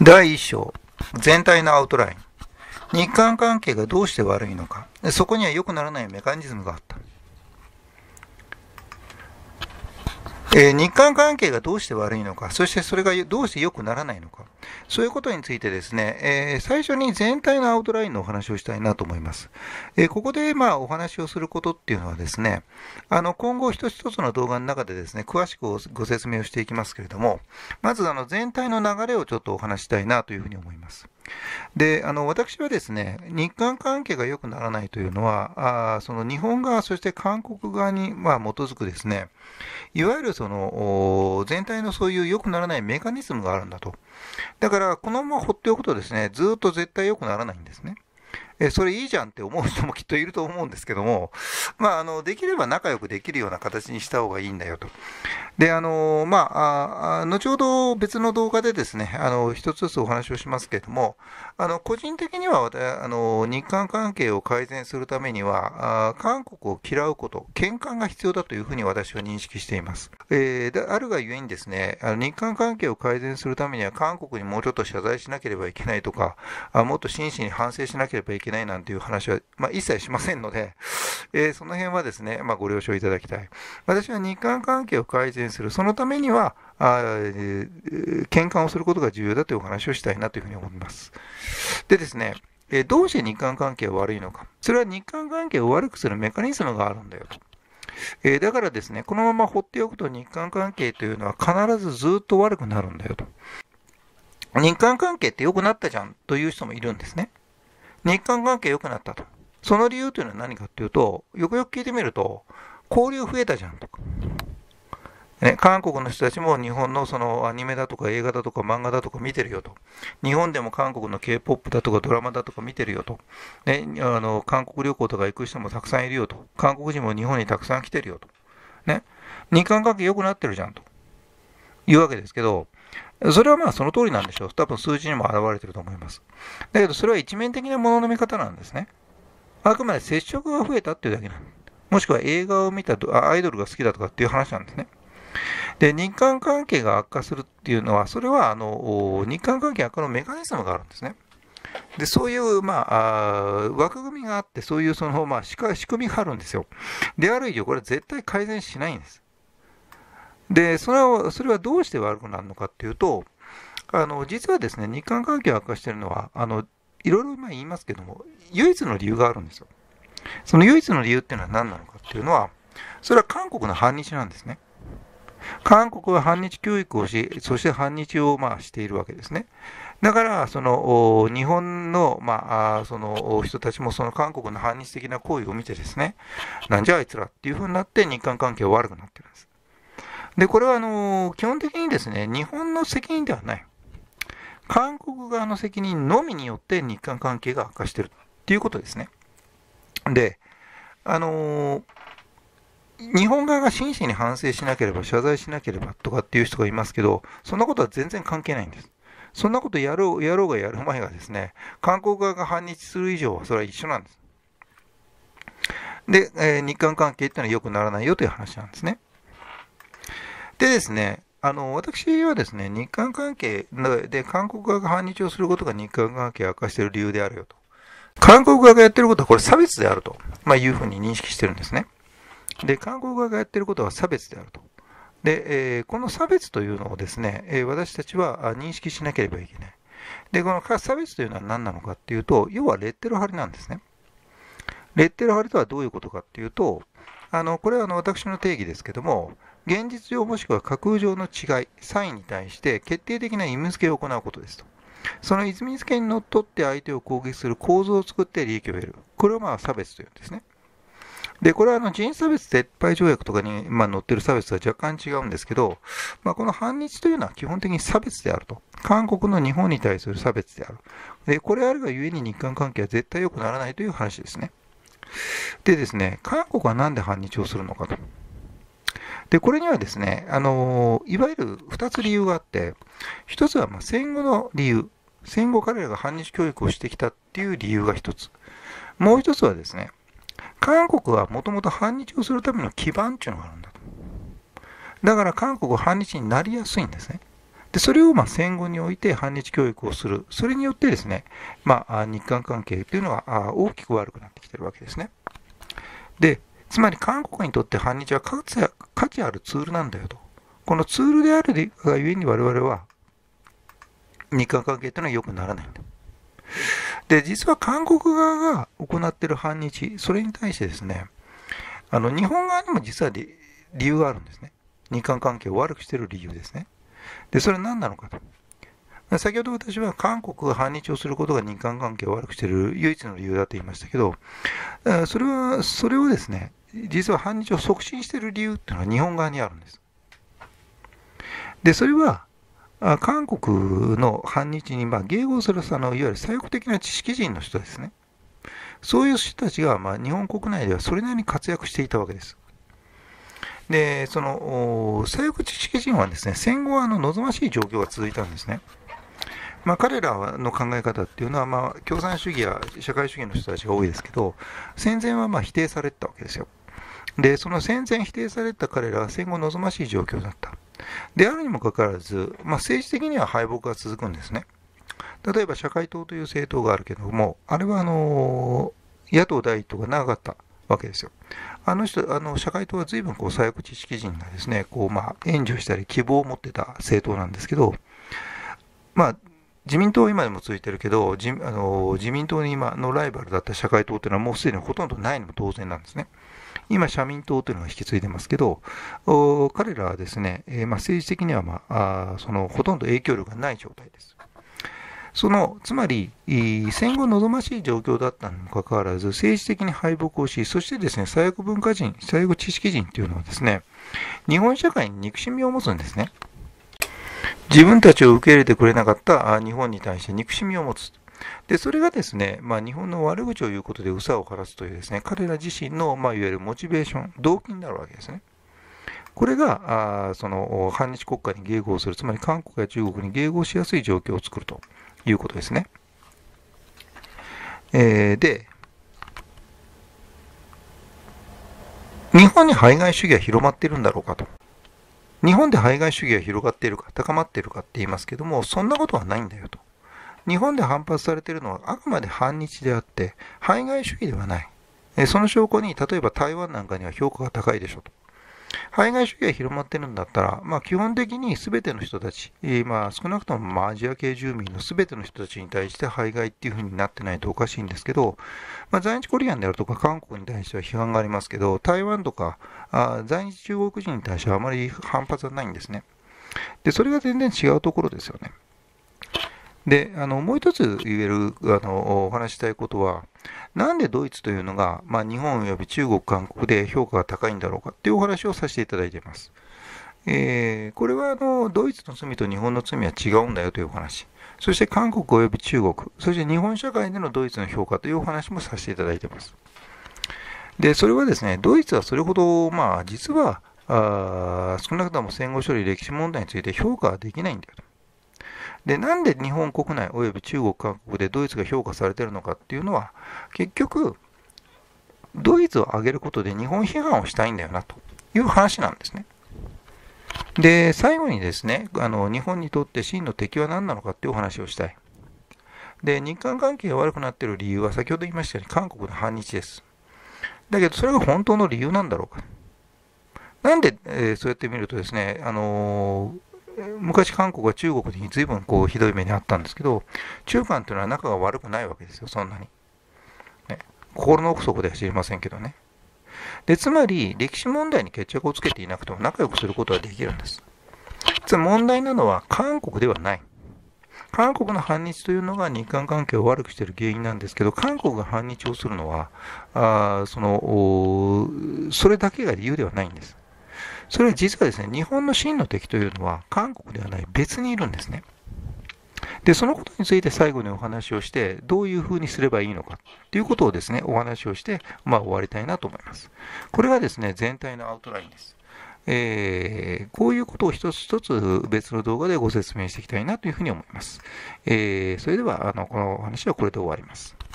第1章、全体のアウトライン。日韓関係がどうして悪いのか。そこには良くならないメカニズムがあった。日韓関係がどうして悪いのか、そしてそれがどうして良くならないのか、そういうことについてですね、最初に全体のアウトラインのお話をしたいなと思います。ここでお話をすることっていうのはですね、今後一つ一つの動画の中でですね、詳しくご説明をしていきますけれども、まず全体の流れをちょっとお話したいなというふうに思います。で、私はですね、日韓関係が良くならないというのは、その日本側、そして韓国側に基づくですね、いわゆるその全体のそういう良くならないメカニズムがあるんだと。だから、このまま放っておくとですね、ずっと絶対良くならないんですね。それいいじゃんって思う人もきっといると思うんですけども、できれば仲良くできるような形にした方がいいんだよと。で、後ほど別の動画でですね、一つずつお話をしますけれども、個人的には、日韓関係を改善するためには、韓国を嫌うこと、喧嘩が必要だというふうに私は認識しています。であるがゆえにですね、日韓関係を改善するためには、韓国にもうちょっと謝罪しなければいけないとか、もっと真摯に反省しなければいけないなんていう話は、一切しませんので、その辺はですね、ご了承いただきたい。私は日韓関係を改善する、そのためには、喧嘩をすることが重要だというお話をしたいなというふうに思います。でですね、どうして日韓関係は悪いのか。それは日韓関係を悪くするメカニズムがあるんだよと。だからですね、このまま放っておくと日韓関係というのは必ずずっと悪くなるんだよと。日韓関係って良くなったじゃんという人もいるんですね。日韓関係良くなったと。その理由というのは何かというと、よくよく聞いてみると、交流増えたじゃんとか。ね、韓国の人たちも日本のそのアニメだとか映画だとか漫画だとか見てるよと。日本でも韓国の K-POP だとかドラマだとか見てるよと。ね、韓国旅行とか行く人もたくさんいるよと。韓国人も日本にたくさん来てるよと。ね。日韓関係良くなってるじゃんと。いうわけですけど、それはその通りなんでしょう。多分数字にも表れてると思います。だけどそれは一面的なものの見方なんですね。あくまで接触が増えたっていうだけなんです。もしくは映画を見たアイドルが好きだとかっていう話なんですね。で、日韓関係が悪化するっていうのは、それは日韓関係悪化のメカニズムがあるんですね。で、そういう、枠組みがあって、そういう仕組みがあるんですよ。である以上、これは絶対改善しないんです。で、それはどうして悪くなるのかっていうと、実はですね、日韓関係が悪化しているのは、いろいろ言いますけども、唯一の理由があるんですよ。その唯一の理由っていうのは何なのかっていうのは、それは韓国の反日なんですね。韓国は反日教育をし、そして反日をしているわけですね。だから、日本の、その人たちもその韓国の反日的な行為を見てですね、なんじゃあいつらっていう風になって日韓関係は悪くなってるんです。で、これは基本的にですね、日本の責任ではない。韓国側の責任のみによって日韓関係が悪化しているっていうことですね。で、日本側が真摯に反省しなければ、謝罪しなければとかっていう人がいますけど、そんなことは全然関係ないんです。そんなことやろうがやる前がですね、韓国側が反日する以上はそれは一緒なんです。で、日韓関係っていうのは良くならないよという話なんですね。でですね、私はですね、日韓関係で韓国側が反日をすることが日韓関係を悪化している理由であるよと。韓国側がやっていることはこれ差別であると、いうふうに認識してるんですね。で、韓国側がやっていることは差別であると。で、この差別というのをですね、私たちは認識しなければいけない。で、この差別というのは何なのかっていうと、要はレッテル貼りなんですね。レッテル貼りとはどういうことかっていうと、これは私の定義ですけども、現実上もしくは架空上の違い、差異に対して決定的な意味付けを行うことですと。その意味付けにのっとって相手を攻撃する構造を作って利益を得る。これを差別というんですね。で、これは人種差別撤廃条約とかに載っている差別は若干違うんですけど、この反日というのは基本的に差別であると。韓国の日本に対する差別である。で、これあるがゆえに日韓関係は絶対良くならないという話ですね。でですね、韓国はなんで反日をするのかと。で、これにはですね、いわゆる2つ理由があって、1つは戦後の理由。戦後彼らが反日教育をしてきたっていう理由が1つ。もう1つはですね、韓国はもともと反日をするための基盤っていうのがあるんだと。だから韓国は反日になりやすいんですね。 で、それを戦後において反日教育をする。それによってですね、日韓関係というのは大きく悪くなってきてるわけですね。で、つまり韓国にとって反日は価値あるツールなんだよと。このツールであるがゆえに我々は日韓関係というのは良くならないんだ。で、実は韓国側が行っている反日、それに対してですね、日本側にも実は理由があるんですね。日韓関係を悪くしている理由ですね。で、それは何なのかと。先ほど私は韓国が反日をすることが日韓関係を悪くしている唯一の理由だと言いましたけど、それをですね、実は反日を促進している理由っていうのは日本側にあるんです。で、それは、韓国の反日に迎合するいわゆる左翼的な知識人の人ですね。そういう人たちが日本国内ではそれなりに活躍していたわけです。で、その左翼知識人はですね、戦後は望ましい状況が続いたんですね。彼らの考え方っていうのは、共産主義や社会主義の人たちが多いですけど、戦前は否定されてたわけですよ。で、その戦前否定された彼らは戦後望ましい状況だった。であるにもかかわらず、政治的には敗北が続くんですね。例えば社会党という政党があるけども、あれは野党第一党が長かったわけですよ。社会党は随分左翼知識人がですね、援助したり希望を持ってた政党なんですけど、自民党は今でも続いてるけど、自民党に今のライバルだった社会党というのはもうすでにほとんどないのも当然なんですね。今、社民党というのが引き継いでますけど、彼らはですね、政治的には、ほとんど影響力がない状態です。つまり、戦後望ましい状況だったにもかかわらず、政治的に敗北をし、そしてですね、左翼文化人、左翼知識人というのはですね、日本社会に憎しみを持つんですね。自分たちを受け入れてくれなかった日本に対して憎しみを持つ。で、それがですね、日本の悪口を言うことで憂さを晴らすというですね、彼ら自身の、いわゆるモチベーション、動機になるわけですね。これが、反日国家に迎合する、つまり韓国や中国に迎合しやすい状況を作るということですね。で、日本に排外主義は広まっているんだろうかと。日本で排外主義が広がっているか、高まっているかって言いますけども、そんなことはないんだよと。日本で反発されているのはあくまで反日であって、排外主義ではない。その証拠に、例えば台湾なんかには評価が高いでしょと。排外主義が広まっているんだったら、基本的に全ての人たち、少なくともアジア系住民の全ての人たちに対して排外っていう風になってないとおかしいんですけど、在日コリアンであるとか韓国に対しては批判がありますけど、台湾とか在日中国人に対してはあまり反発はないんですね。で、それが全然違うところですよね。で、もう一つ言える、お話したいことは、なんでドイツというのが、日本及び中国、韓国で評価が高いんだろうかっていうお話をさせていただいています。これは、ドイツの罪と日本の罪は違うんだよというお話。そして韓国及び中国、そして日本社会でのドイツの評価というお話もさせていただいています。で、それはですね、ドイツはそれほど、実は、少なくとも戦後処理歴史問題について評価はできないんだよと。で、なんで日本国内及び中国、韓国でドイツが評価されているのかっていうのは、結局、ドイツを挙げることで日本批判をしたいんだよなという話なんですね。で、最後にですね、日本にとって真の敵は何なのかっていうお話をしたい。で、日韓関係が悪くなっている理由は先ほど言いましたように韓国の反日です。だけど、それが本当の理由なんだろうか。なんで、そうやって見るとですね、昔韓国は中国に随分ひどい目にあったんですけど、中韓というのは仲が悪くないわけですよ、そんなに。ね、心の奥底では知りませんけどね。で、つまり、歴史問題に決着をつけていなくても仲良くすることはできるんです。つまり問題なのは韓国ではない。韓国の反日というのが日韓関係を悪くしている原因なんですけど、韓国が反日をするのは、それだけが理由ではないんです。それは実はですね、日本の真の敵というのは韓国ではない別にいるんですね。で、そのことについて最後にお話をして、どういうふうにすればいいのかということをですね、お話をして、終わりたいなと思います。これがですね、全体のアウトラインです。こういうことを一つ一つ別の動画でご説明していきたいなというふうに思います。それでは、このお話はこれで終わります。